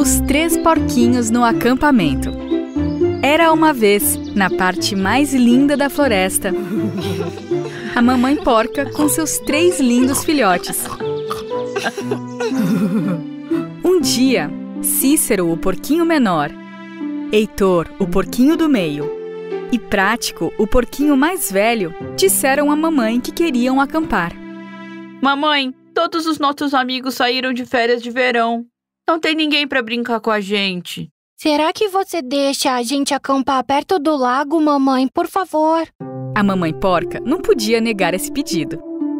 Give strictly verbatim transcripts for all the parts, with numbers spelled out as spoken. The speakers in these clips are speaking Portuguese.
Os três porquinhos no acampamento. Era uma vez, na parte mais linda da floresta, a mamãe porca com seus três lindos filhotes. Um dia, Cícero, o porquinho menor, Heitor, o porquinho do meio, e Prático, o porquinho mais velho, disseram à mamãe que queriam acampar. Mamãe, todos os nossos amigos saíram de férias de verão. Não tem ninguém para brincar com a gente. Será que você deixa a gente acampar perto do lago, mamãe, por favor? A mamãe porca não podia negar esse pedido.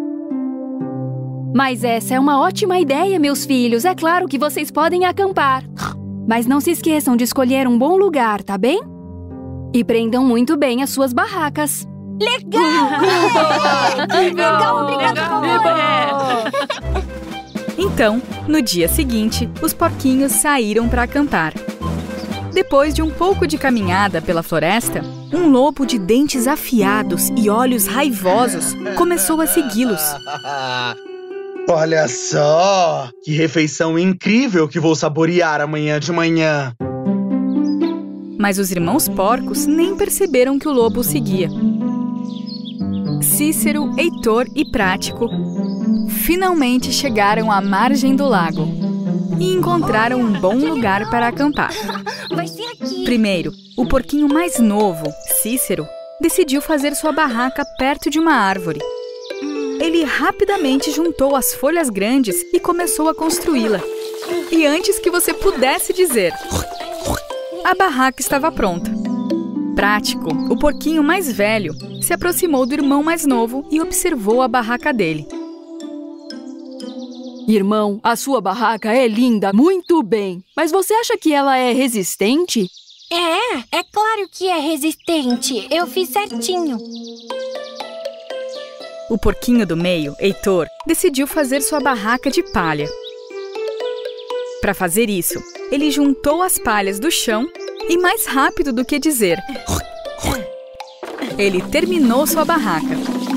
Mas essa é uma ótima ideia, meus filhos. É claro que vocês podem acampar. Mas não se esqueçam de escolher um bom lugar, tá bem? E prendam muito bem as suas barracas. Legal! Legal, obrigada, mamãe! Então, no dia seguinte, os porquinhos saíram para acampar. Depois de um pouco de caminhada pela floresta, um lobo de dentes afiados e olhos raivosos começou a segui-los. Olha só! Que refeição incrível que vou saborear amanhã de manhã! Mas os irmãos porcos nem perceberam que o lobo os seguia. Cícero, Heitor e Prático finalmente chegaram à margem do lago e encontraram um bom lugar para acampar. Vai ser aqui. Primeiro, o porquinho mais novo, Cícero, decidiu fazer sua barraca perto de uma árvore. Ele rapidamente juntou as folhas grandes e começou a construí-la. E antes que você pudesse dizer, a barraca estava pronta. Prático, o porquinho mais velho, se aproximou do irmão mais novo e observou a barraca dele. Irmão, a sua barraca é linda, muito bem. Mas você acha que ela é resistente? É, é claro que é resistente. Eu fiz certinho. O porquinho do meio, Heitor, decidiu fazer sua barraca de palha. Para fazer isso, ele juntou as palhas do chão e, mais rápido do que dizer, ele terminou sua barraca.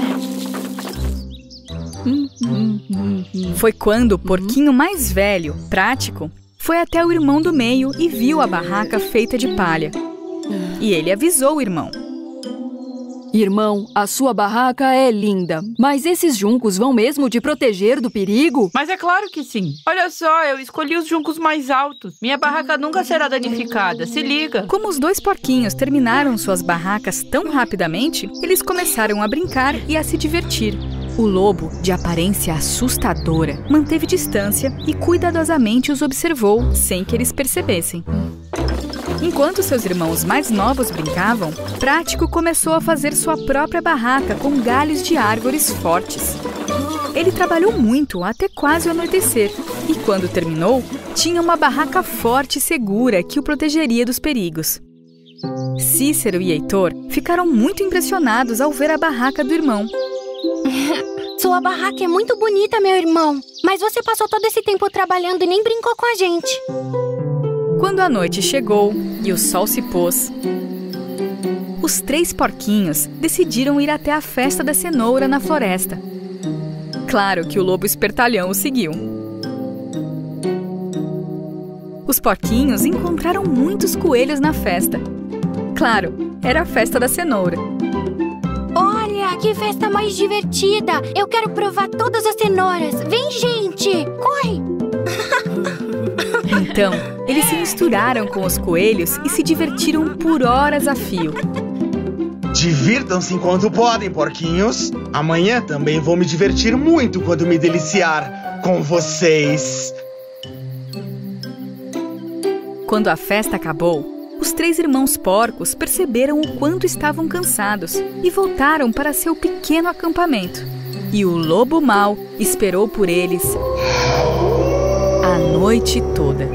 Foi quando o porquinho mais velho, Prático, foi até o irmão do meio e viu a barraca feita de palha. E ele avisou o irmão. Irmão, a sua barraca é linda, mas esses juncos vão mesmo te proteger do perigo? Mas é claro que sim. Olha só, eu escolhi os juncos mais altos. Minha barraca nunca será danificada, se liga. Como os dois porquinhos terminaram suas barracas tão rapidamente, eles começaram a brincar e a se divertir. O lobo, de aparência assustadora, manteve distância e cuidadosamente os observou, sem que eles percebessem. Enquanto seus irmãos mais novos brincavam, Prático começou a fazer sua própria barraca com galhos de árvores fortes. Ele trabalhou muito até quase o anoitecer e, quando terminou, tinha uma barraca forte e segura que o protegeria dos perigos. Cícero e Heitor ficaram muito impressionados ao ver a barraca do irmão. Sua barraca é muito bonita, meu irmão. Mas você passou todo esse tempo trabalhando e nem brincou com a gente. Quando a noite chegou e o sol se pôs, os três porquinhos decidiram ir até a festa da cenoura na floresta. Claro que o lobo espertalhão o seguiu. Os porquinhos encontraram muitos coelhos na festa. Claro, era a festa da cenoura. Olha, que festa mais divertida! Eu quero provar todas as cenouras. Vem, gente! Corre! Então, eles se misturaram com os coelhos e se divertiram por horas a fio. Divirtam-se enquanto podem, porquinhos. Amanhã também vou me divertir muito quando me deliciar com vocês. Quando a festa acabou, os três irmãos porcos perceberam o quanto estavam cansados e voltaram para seu pequeno acampamento. E o lobo mau esperou por eles a noite toda.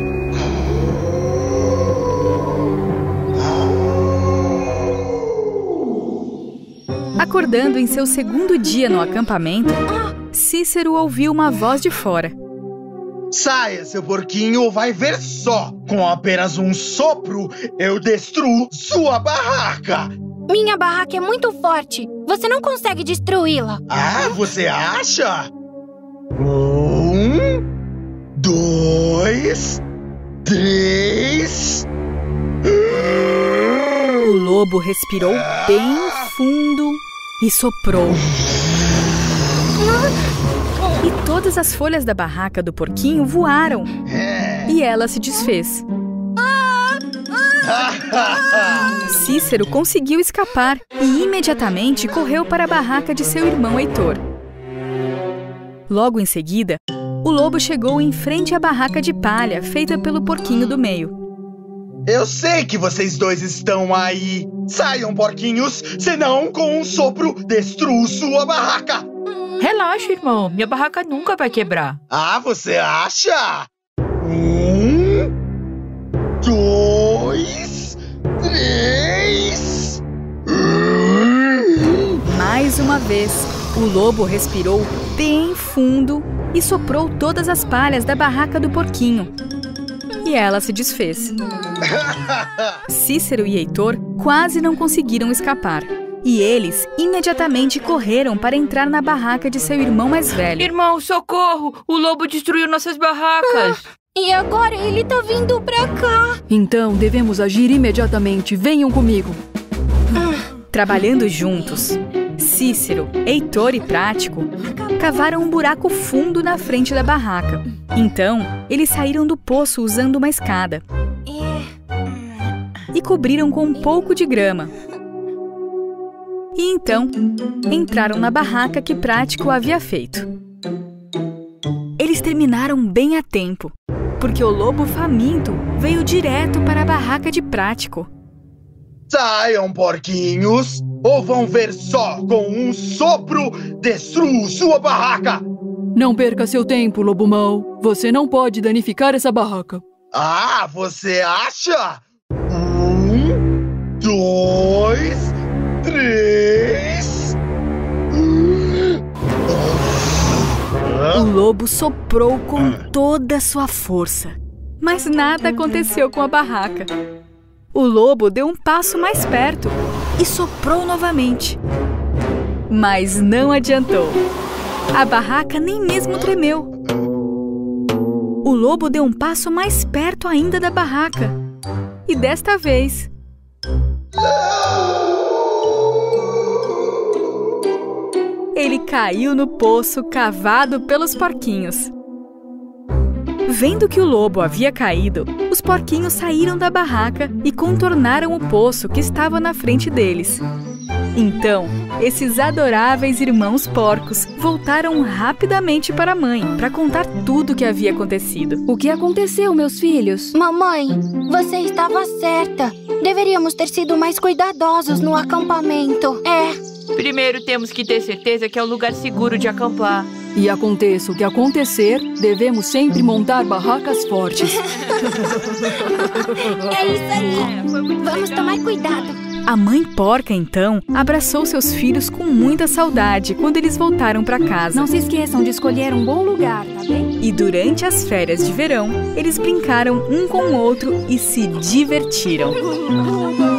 Acordando em seu segundo dia no acampamento, Cícero ouviu uma voz de fora. Saia, seu porquinho, ou vai ver só. Com apenas um sopro, eu destruo sua barraca. Minha barraca é muito forte. Você não consegue destruí-la. Ah, você acha? Um, dois, três... O lobo respirou bem fundo e soprou. E todas as folhas da barraca do porquinho voaram. E ela se desfez. Cícero conseguiu escapar e imediatamente correu para a barraca de seu irmão Heitor. Logo em seguida, o lobo chegou em frente à barraca de palha feita pelo porquinho do meio. Eu sei que vocês dois estão aí. Saiam, porquinhos, senão com um sopro destruo sua barraca. Relaxa, irmão. Minha barraca nunca vai quebrar. Ah, você acha? Um, dois, três... Mais uma vez, o lobo respirou bem fundo e soprou todas as palhas da barraca do porquinho. E ela se desfez. Cícero e Heitor quase não conseguiram escapar. E eles imediatamente correram para entrar na barraca de seu irmão mais velho. Irmão, socorro! O lobo destruiu nossas barracas! E agora ele tá vindo pra cá. Então devemos agir imediatamente. Venham comigo. Trabalhando juntos, Cícero, Heitor e Prático cavaram um buraco fundo na frente da barraca. Então, eles saíram do poço usando uma escada e cobriram com um pouco de grama. E então, entraram na barraca que Prático havia feito. Eles terminaram bem a tempo, porque o lobo faminto veio direto para a barraca de Prático. Saiam, porquinhos, ou vão ver só com um sopro destruo sua barraca. Não perca seu tempo, lobo mau. Você não pode danificar essa barraca. Ah, você acha? Um, dois, três... O lobo soprou com toda a sua força, mas nada aconteceu com a barraca. O lobo deu um passo mais perto e soprou novamente. Mas não adiantou. A barraca nem mesmo tremeu. O lobo deu um passo mais perto ainda da barraca. E desta vez... ele caiu no poço cavado pelos porquinhos. Vendo que o lobo havia caído, os porquinhos saíram da barraca e contornaram o poço que estava na frente deles. Então, esses adoráveis irmãos porcos voltaram rapidamente para a mãe para contar tudo o que havia acontecido. O que aconteceu, meus filhos? Mamãe, você estava certa. Deveríamos ter sido mais cuidadosos no acampamento. É. Primeiro temos que ter certeza que é um lugar seguro de acampar. E aconteça o que acontecer, devemos sempre montar barracas fortes. É isso aí. É, foi muito Vamos legal. tomar cuidado. A mãe porca, então, abraçou seus filhos com muita saudade quando eles voltaram para casa. Não se esqueçam de escolher um bom lugar, tá bem? E durante as férias de verão, eles brincaram um com o outro e se divertiram.